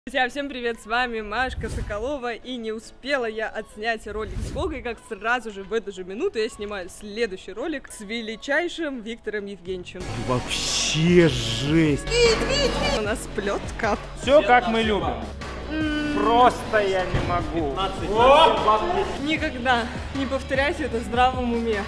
Друзья, всем привет, с вами Машка Соколова, и не успела я отснять ролик с Гогой, как сразу же в эту же минуту я снимаю следующий ролик с величайшим Виктором Евгеньевичем. Вообще жесть! У нас плетка. Все как мы любим. Просто я не могу. Никогда не повторяйте это в здравом уме.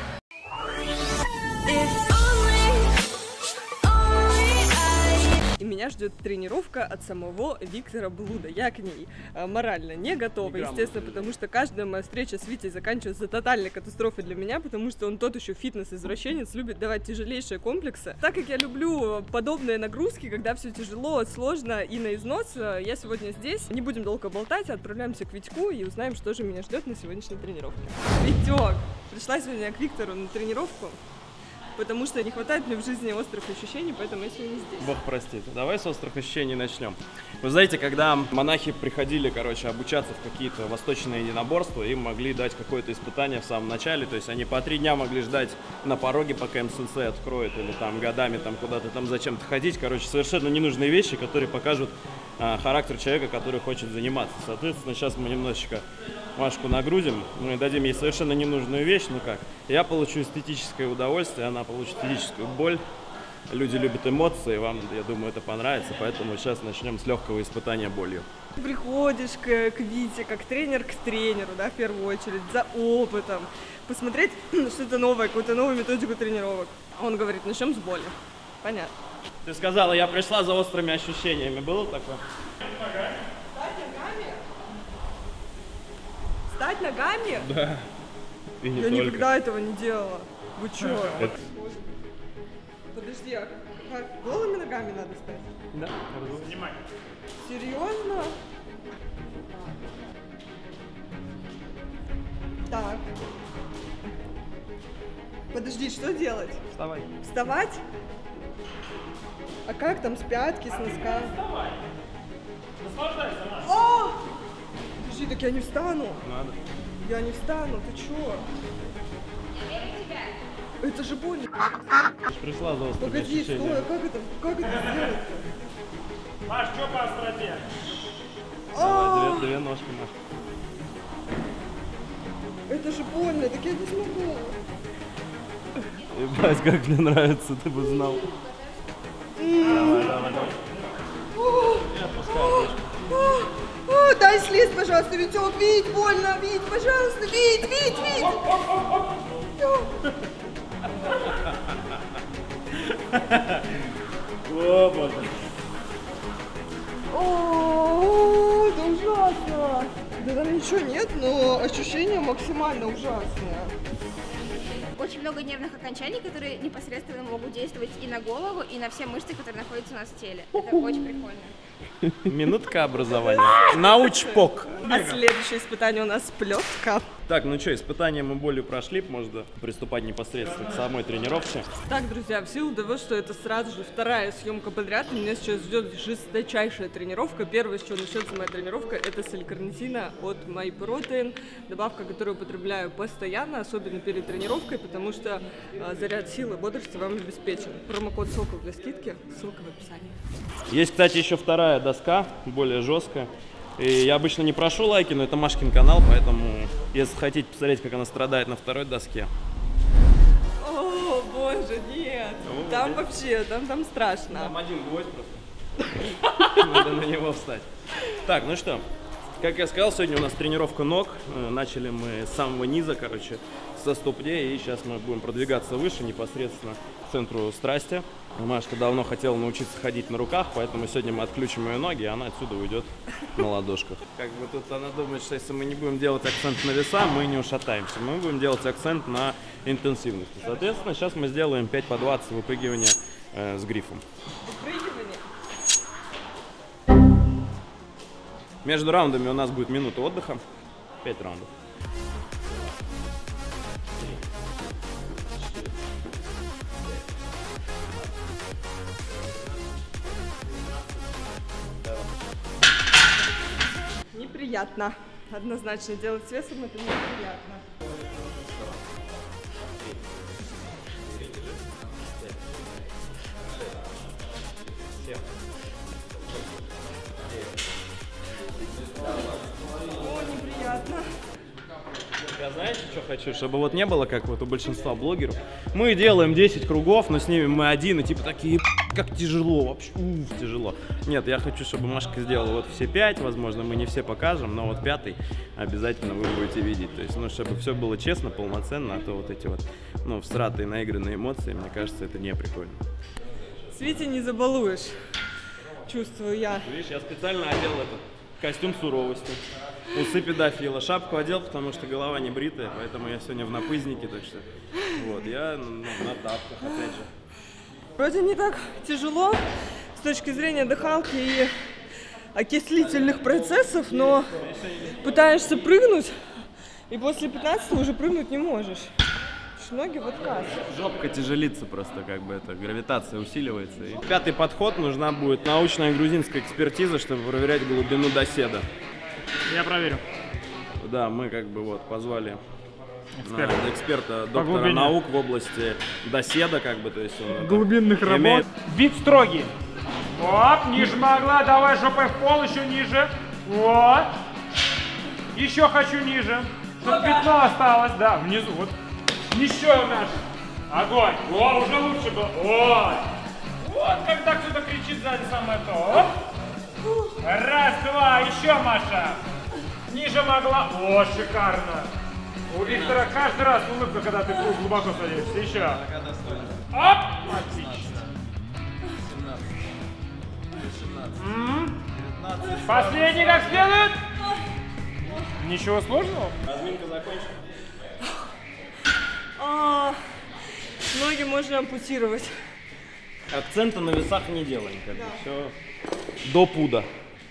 И меня ждет тренировка от самого Виктора Блуда. Я к ней морально не готова, естественно, потому что каждая моя встреча с Витей заканчивается тотальной катастрофой для меня, потому что он тот еще фитнес-извращенец, любит давать тяжелейшие комплексы. Так как я люблю подобные нагрузки, когда все тяжело, сложно и на износ, я сегодня здесь. Не будем долго болтать, отправляемся к Витьку и узнаем, что же меня ждет на сегодняшней тренировке. Витек! Пришла сегодня к Виктору на тренировку, потому что не хватает мне в жизни острых ощущений, поэтому я сегодня здесь. Бог простит. Давай с острых ощущений начнем. Вы знаете, когда монахи приходили, обучаться в какие-то восточные единоборства, им могли дать какое-то испытание в самом начале, то есть они по 3 дня могли ждать на пороге, пока им сенсей откроет, или там годами там куда-то там зачем-то ходить. Совершенно ненужные вещи, которые покажут характер человека, который хочет заниматься. Соответственно, сейчас мы немножечко Машку нагрузим, мы дадим ей совершенно ненужную вещь, я получу эстетическое удовольствие, она получит физическую боль. Люди любят эмоции, вам, я думаю, это понравится, поэтому сейчас начнем с легкого испытания болью. Ты приходишь к Вите, как тренер к тренеру, да, в первую очередь, за опытом, посмотреть что-то новое, какую-то новую методику тренировок. Он говорит, начнем с боли. Понятно. Ты сказала, я пришла за острыми ощущениями, было такое? Стать ногами? Да. И не я только. никогда этого не делала. Вы чё? Подожди, а как голыми ногами надо стать? Да. Внимание. Серьезно? Так. Подожди, что делать? Вставай. Вставать? А как там с пятки, с носка? Вставай. Наслаждайся, Маш. О! Подожди, так я не встану. Надо. Я не встану, ты чё? Это же больно. Пришла за острыми Погоди, ощущениями. стой, а как это сделать-то? Маш, что по остроте? Давай, две ножки, Маш. Это же больно, так я не смогу. Ебать, как мне нравится, ты бы знал. Давай. Не отпускай. Дай слезть, пожалуйста, Витек, Вить, больно, Вить, пожалуйста, Вить. О, боже. О, это ужасно. Да там ничего нет, но ощущения максимально ужасные. Очень много нервных окончаний, которые непосредственно могут действовать и на голову, и на все мышцы, которые находятся у нас в теле. Это очень прикольно. Минутка образования. Научпок. А следующее испытание у нас плетка. Так, ну что, испытания мы болью прошли, можно приступать непосредственно к самой тренировке. Так, друзья, в силу того, что это сразу же вторая съемка подряд, меня сейчас ждет жесточайшая тренировка. Первое, с чего начнется моя тренировка, это с L-карнитина от MyProtein. Добавка, которую употребляю постоянно, особенно перед тренировкой, потому что заряд силы и бодрости вам обеспечен. Промокод Сокол для скидки, ссылка в описании. Есть, кстати, еще вторая доска, более жесткая. И я обычно не прошу лайки, но это Машкин канал, поэтому если хотите посмотреть, как она страдает на второй доске. О, боже, нет. Там вообще, там страшно. Там один гвоздь просто. Надо на него встать. Так, ну что, как я сказал, сегодня у нас тренировка ног. Начали мы с самого низа, со ступней, и сейчас мы будем продвигаться выше, непосредственно к центру страсти. Машка давно хотела научиться ходить на руках, поэтому сегодня мы отключим ее ноги, и она отсюда уйдет на ладошках. Как бы тут она думает, что если мы не будем делать акцент на веса, мы не ушатаемся. Мы будем делать акцент на интенсивности. Соответственно, сейчас мы сделаем 5 по 20 выпрыгивания с грифом. Выпрыгивание? Между раундами у нас будет минута отдыха. 5 раундов. Неприятно. Однозначно делать с весом это неприятно. что хочу, чтобы вот не было, как вот у большинства блогеров. Мы делаем 10 кругов, но снимем мы один, и типа такие, как тяжело вообще, тяжело. Нет, я хочу, чтобы Машка сделала вот все 5, возможно, мы не все покажем, но вот 5-й обязательно вы будете видеть. То есть, ну, чтобы все было честно, полноценно, а то вот эти вот, ну, всратые, наигранные эмоции, мне кажется, это не прикольно. Свете не забалуешь, чувствую я. Видишь, я специально одел этот костюм суровости, усы педофила, шапку одел, потому что голова не бритая, поэтому я сегодня в напызнике, так что вот, я на тапках, опять же. Вроде не так тяжело с точки зрения дыхалки и окислительных процессов, но пытаешься прыгнуть, и после 15 уже прыгнуть не можешь. Ноги в отказ. Жопка тяжелится просто, как бы это, гравитация усиливается. И 5-й подход, нужна будет научная грузинская экспертиза, чтобы проверять глубину доседа. Я проверю. Да, мы как бы вот позвали эксперта, доктора глубине наук в области доседа, как бы, то есть он глубинных работ. Вид строгий. Вот, ниже могла, давай жопой в пол, еще ниже. Вот. Еще хочу ниже. Чтобы пятно осталось, да, внизу, вот. Еще наш. Огонь. О, уже лучше было. Ой. Вот когда кто-то кричит сзади самое то. Оп. Раз, два, еще, Маша. Ниже могла. О, шикарно. У Виктора каждый раз улыбка, когда ты глубоко садишься. Еще. Оп. Отлично. 18. Последний как следует. Ничего сложного. Разминка закончена. Ноги можно ампутировать. Акцента на весах не делаем, как бы все до пуда.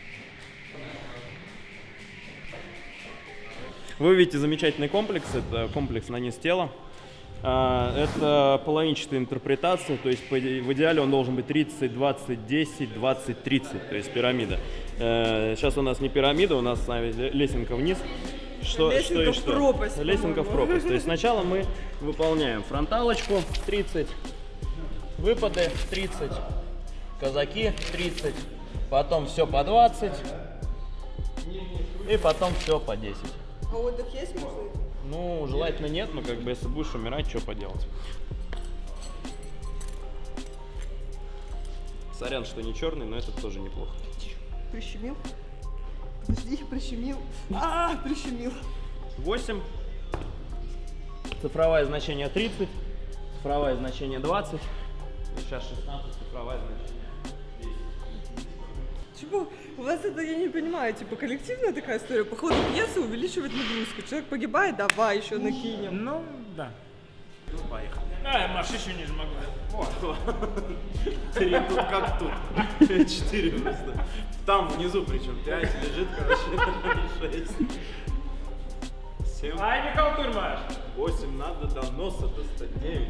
Вы видите замечательный комплекс, это комплекс на низ тела. Это половинчатая интерпретация, то есть в идеале он должен быть 30, 20, 10, 20, 30, то есть пирамида. Сейчас у нас не пирамида, у нас с вами лесенка вниз. Лесенка в пропасть. Лесенка в пропасть. То есть сначала мы выполняем фронталочку 30, выпады 30, казаки 30, потом все по 20 и потом все по 10. А отдых есть можно? Ну, желательно нет, но как бы если будешь умирать, что поделать. Сорян, что не черный, но это тоже неплохо. Прищемил? Подожди, прищемил. Прищемил. 8. Цифровое значение 30. Цифровое значение 20. И сейчас 16. Цифровое значение 10. Чего? У вас это, я не понимаю, типа коллективная такая история. По ходу пьесы увеличивать нагрузку. Человек погибает, давай еще накинем. Ну, да. Ну, поехали. Маша еще ниже могла. Вот. 3 тут как тут. 4 просто. Там внизу причем 5 лежит, короче. 6. 7. Ай, не халтурь, Маш. 8 надо до носа достать. 9.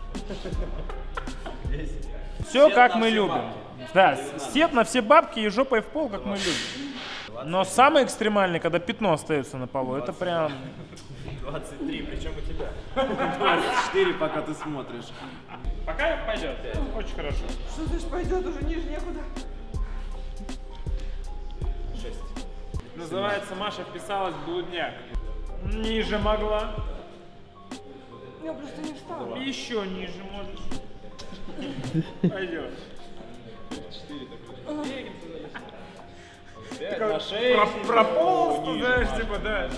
10. Все как мы любим. Да, сет на все бабки и жопой в пол, как мы любим. Но самый экстремальный, когда пятно остается на полу, это прям... 23, причем у тебя. 24, пока ты смотришь. Пока пойдет. Очень хорошо. Что значит пойдет, уже ниже некуда? 6. Называется, Маша вписалась в блудняк. Ниже могла. Я просто не встала. Еще ниже можешь. Пойдет. 5 на 6. Прополз, ты знаешь, типа, да.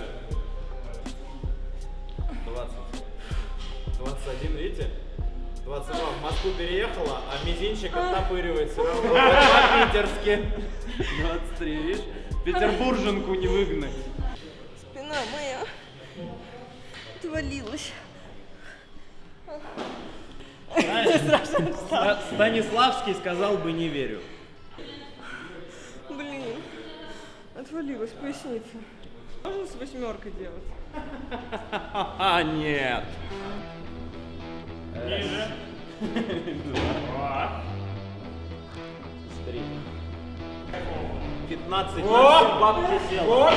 20. 21, видите? 22 в Москву переехала, а мизинчик оттопыривает все равно. По-питерски. 23, видишь? Петербурженку не выгнать. Спина моя отвалилась. Станиславский сказал бы не верю. Блин, отвалилась поясница. Можно с 8 делать? Нет. Ниже. 2. 3. 15 на все бабки сел.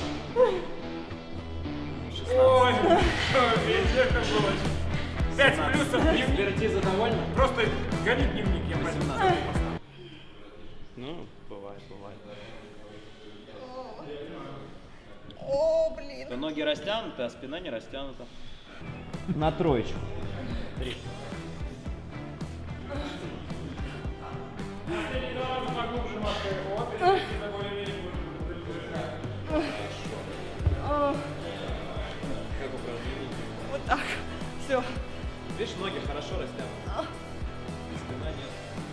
16. Ой, везде как было. 5 плюсов. Экспертиза довольна? Просто гони дневник, я понял. Ну, бывает, бывает. О, блин. Ноги растянуты, а спина не растянута. На троечку. 3. Как упражнение? Вот так. Все. Видишь, ноги хорошо растянуты. Спина нет.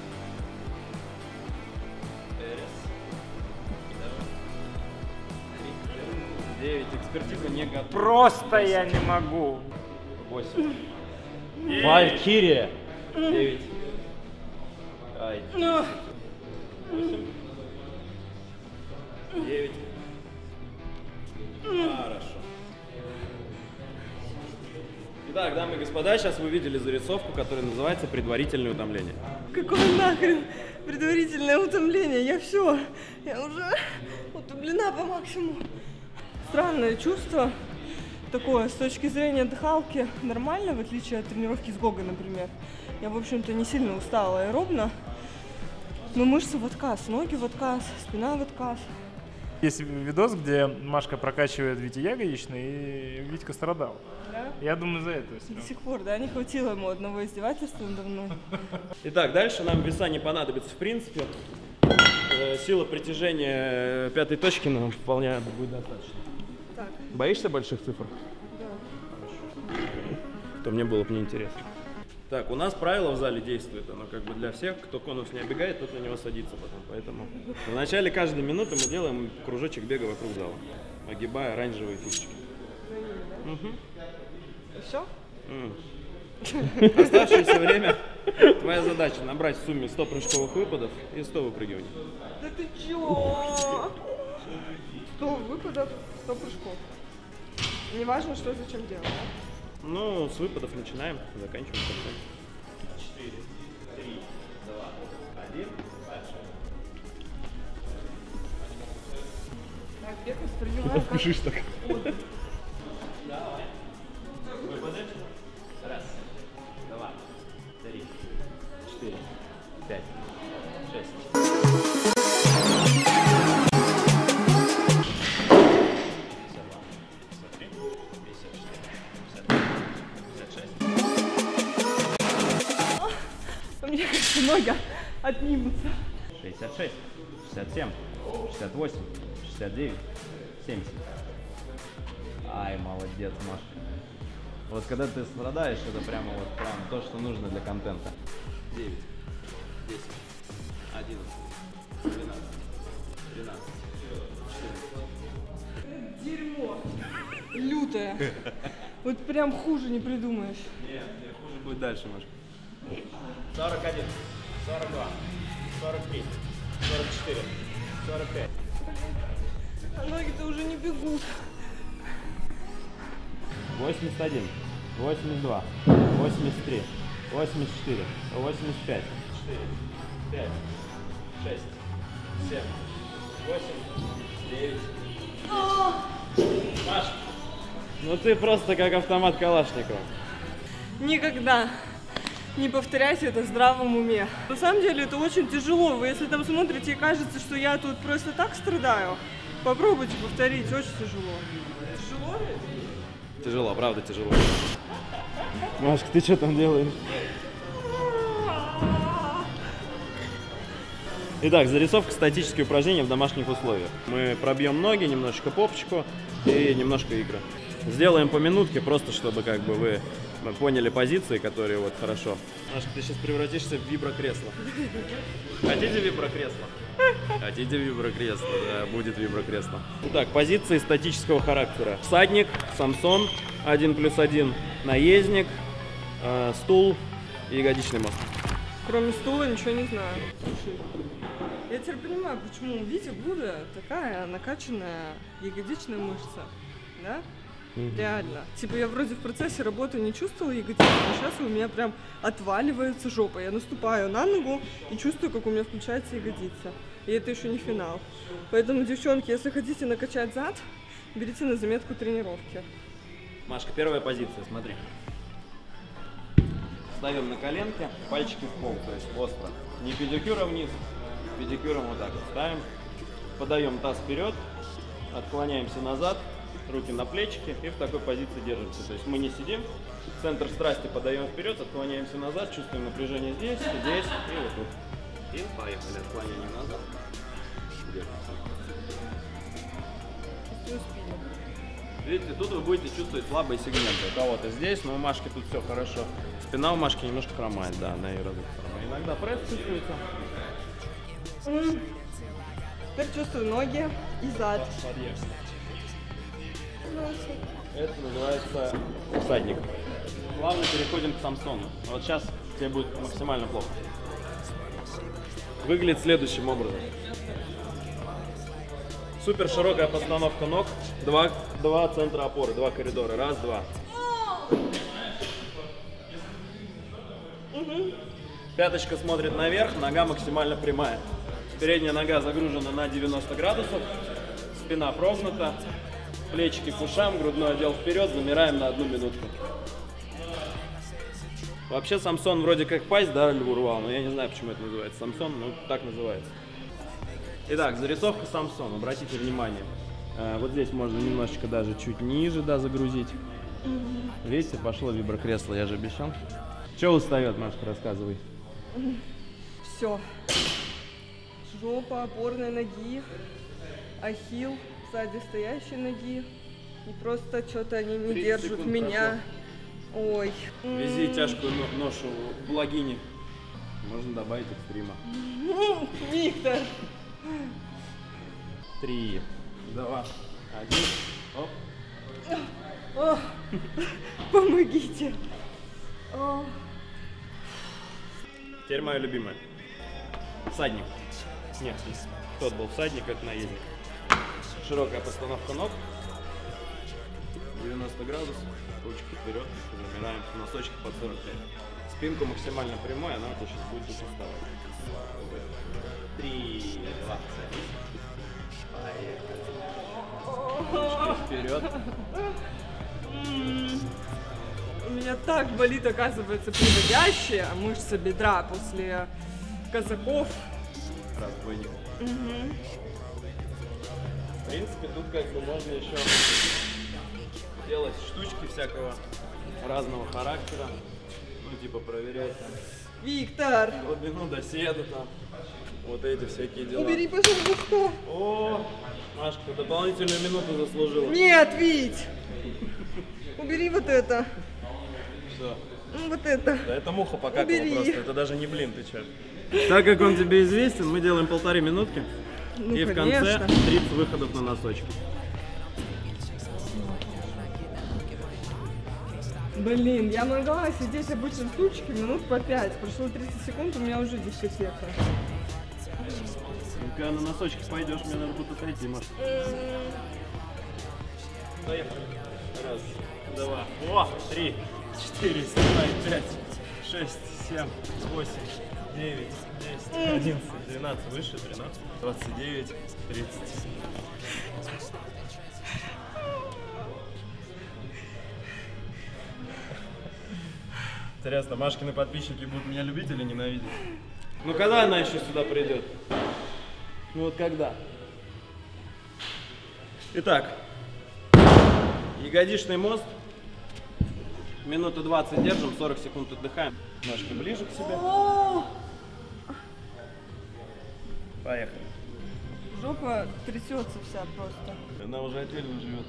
9. Экспертиза не готова. Просто я не могу. 8. Валькирия. 9. Ай. 8. 9. Хорошо. Итак, дамы и господа, сейчас вы видели зарисовку, которая называется «Предварительное утомление». Какое нахрен предварительное утомление? Я все. Я уже утомлена по максимуму. Странное чувство. Такое, с точки зрения дыхалки, нормально, в отличие от тренировки с Гогой, например. Я, в общем-то, не сильно устала аэробно. Но мышцы в отказ, ноги в отказ, спина в отказ. Есть видос, где Машка прокачивает Вите ягодичный, и Витька страдал. Да? Я думаю, за это все. До сих пор, да, не хватило ему одного издевательства надо мной. Итак, дальше нам веса не понадобится в принципе. Сила притяжения пятой точки нам вполне будет достаточно. Так. Боишься больших цифр? Да. То мне было бы неинтересно. Так, у нас правило в зале действует, оно как бы для всех, кто конус не оббегает, тот на него садится потом, поэтому в начале каждой минуты мы делаем кружочек бега вокруг зала, огибая оранжевые фишечки. Все? Оставшееся время, твоя задача набрать в сумме 100 прыжковых выпадов и 100 выпрыгиваний. Да ты чё? 100 выпадов, 100 прыжков. Неважно, что зачем делать, да? Ну, с выпадов начинаем, заканчиваем в конце. 4, 3, 2, 1, дальше. Так, бег воспринимаю как... Бежишь так. Давай. Выпады. 1, 2, 3, 4, 5, 6. Мне кажется, ноги отнимутся. 66, 67, 68, 69, 70. Ай, молодец, Машка. Вот когда ты страдаешь, это прямо вот прям то, что нужно для контента. 9, 10, 11, 12, 13, 14. Дерьмо. Лютое. Вот прям хуже не придумаешь. Нет, хуже будет дальше, Машка. 41, 42, 43, 44, 45. А ноги-то уже не бегут. 81, 82, 83, 84, 85, 4, 5, 6, 7, 8, 9. Маш, ну ты просто как автомат Калашникова. Никогда не повторяйте это в здравом уме. На самом деле это очень тяжело. Вы если там смотрите и кажется, что я тут просто так страдаю, попробуйте повторить. Очень тяжело. Тяжело ведь? Тяжело, правда тяжело. Машка, ты что там делаешь? Итак, зарисовка статические упражнения в домашних условиях. Мы пробьем ноги, немножечко попочку и немножко икры. Сделаем по минутке, просто чтобы как бы вы поняли позиции, которые вот хорошо. Машка, ты сейчас превратишься в виброкресло. Хотите виброкресло? Хотите виброкресло? Да, будет виброкресло. Итак, позиции статического характера. Всадник, Самсон, 1+1, наездник, стул и ягодичный мост. Кроме стула ничего не знаю. Слушай, я теперь понимаю, почему у Вити блуда такая накачанная ягодичная мышца. Да? Реально. Типа я вроде в процессе работы не чувствовала ягодицу, а сейчас у меня прям отваливается жопа. Я наступаю на ногу и чувствую, как у меня включается ягодица. И это еще не финал. Поэтому, девчонки, если хотите накачать зад, берите на заметку тренировки. Машка, первая позиция, смотри. Ставим на коленки, пальчики в пол, то есть остро. Не педикюром вниз, педикюром вот так вот ставим. Подаем таз вперед, отклоняемся назад руки на плечики и в такой позиции держимся. То есть мы не сидим, центр страсти подаем вперед, отклоняемся назад, чувствуем напряжение здесь, здесь и вот тут. И поехали, отклонение назад. Видите, тут вы будете чувствовать слабые сегменты. У кого-то здесь, но у Машки тут все хорошо. Спина у Машки немножко хромает, да, она и разыграна. Иногда пресс чувствуется. Теперь чувствую ноги и зад. Это называется всадник. Плавно переходим к Самсону. Вот сейчас тебе будет максимально плохо. Выглядит следующим образом. Супер широкая постановка ног. Два центра опоры, два коридора. Раз, два. Пяточка смотрит наверх, нога максимально прямая. Передняя нога загружена на 90 градусов. Спина прогнута. Плечики к ушам, грудной отдел вперед. Замираем на 1 минутку. Вообще Самсон вроде как пасть, да, льву рвал, но я не знаю, почему это называется Самсон, но так называется. Итак, зарисовка Самсон, обратите внимание. Вот здесь можно немножечко даже чуть ниже, да, загрузить. Видите, пошло виброкресло, я же обещал. Что устает, Машка, рассказывай. Все. Жопа опорной ноги, ахилл сзади стоящей ноги. И просто что-то они не держат меня. Ой. Вези тяжкую ношу богини. Можно добавить экстрима. Виктор. 3, 2, 1. Оп. О, помогите. О. Теперь мое любимое. Всадник. Нет, тот был всадник, это наездник. Широкая постановка ног. 90 градусов. Ручки вперед. Замираем. Носочки под 45. Спинку максимально прямой, она вот сейчас будет уставать. 3, 2, 1. Поехали. Вперед. У меня так болит, оказывается, приводящая мышца бедра после казаков. Разбойник. В принципе, тут как бы можно еще делать штучки всякого разного характера. Ну, типа проверять там Виктор! глубину доседа там. Вот эти всякие дела. Убери, пожалуйста! О, Машка, дополнительную минуту заслужила. Нет, Вить! Убери вот это. Что? Ну, вот это. Да это муха покакала Убери. просто, это даже не блин, ты че? Так как он тебе известен, мы делаем 1,5 минутки. Ну, и конечно. в конце 30 выходов на носочки. Блин, я могла сидеть обычно в стульчике минут по 5. Прошло 30 секунд, у меня уже дискотека. Когда на носочки пойдешь, мне надо будет отойти, Маш. Поехали. 1, 2, 3, 4, 5, 6, 7, 8, 9, 10, 11, 12, выше, 13, 29, 30. Интересно, Машкины подписчики будут меня любить или ненавидеть? Ну когда она еще сюда придет? Ну вот когда? Итак, ягодичный мост. Минуту 20 держим, 40 секунд отдыхаем. Ножки ближе к себе. Поехали. Жопа трясется вся просто. Она уже отдельно живет.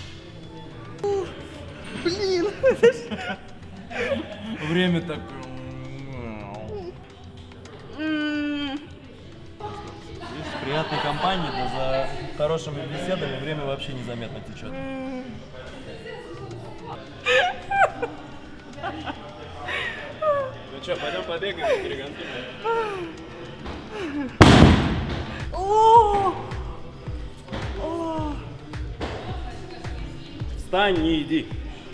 Блин! Время так... Видишь, в приятной компании, да за хорошими беседами время вообще незаметно течет. Ну что, пойдем побегаем, перегонки. Встань и иди.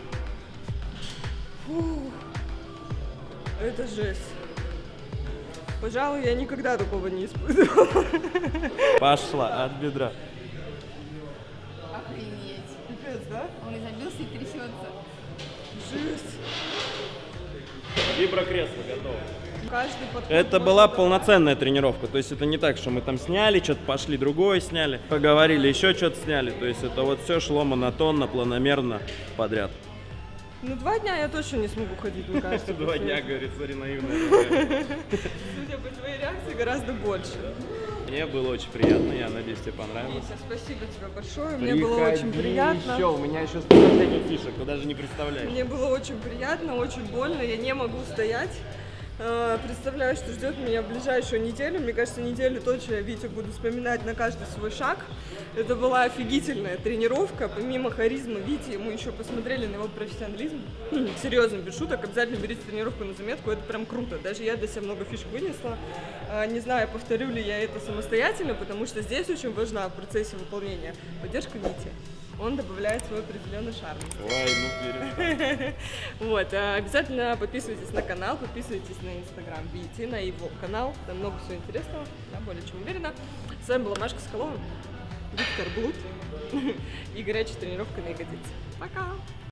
Это жесть. Пожалуй, я никогда такого не испытывала. Пошла от бедра. Охренеть. Пипец, да? Он изобился и трясется. Жесть. Виброкресло готово. Каждый подход Это можно была добавить. полноценная тренировка, то есть это не так, что мы там сняли, что-то пошли другое сняли, поговорили, еще что-то сняли, то есть это вот все шло монотонно, планомерно подряд. Ну, 2 дня я точно не смогу ходить, мне кажется. 2 дня, говорит, смотри, наивная. Судя по твоей реакции, гораздо больше. Мне было очень приятно, я надеюсь, тебе понравилось. Витя, спасибо тебе большое, мне было очень приятно. Еще, у меня еще столько всяких фишек, ты даже не представляешь. Мне было очень приятно, очень больно, я не могу стоять. Представляю, что ждет меня в ближайшую неделю. Мне кажется, неделю точно я Витю буду вспоминать на каждый свой шаг. Это была офигительная тренировка. Помимо харизмы Вити, мы еще посмотрели на его профессионализм. Серьезно, без шуток, обязательно берите тренировку на заметку, это прям круто. Даже я для себя много фишек вынесла. Не знаю, повторю ли я это самостоятельно, потому что здесь очень важна в процессе выполнения поддержка Вити. Он добавляет свой определенный шарм. Ой, ну перестань. Вот, обязательно подписывайтесь на канал, подписывайтесь на инстаграм Вити, на его канал, там много всего интересного, я более чем уверена. С вами была Машка Соколова, Виктор Блуд и горячая тренировка на ягодицы. Пока!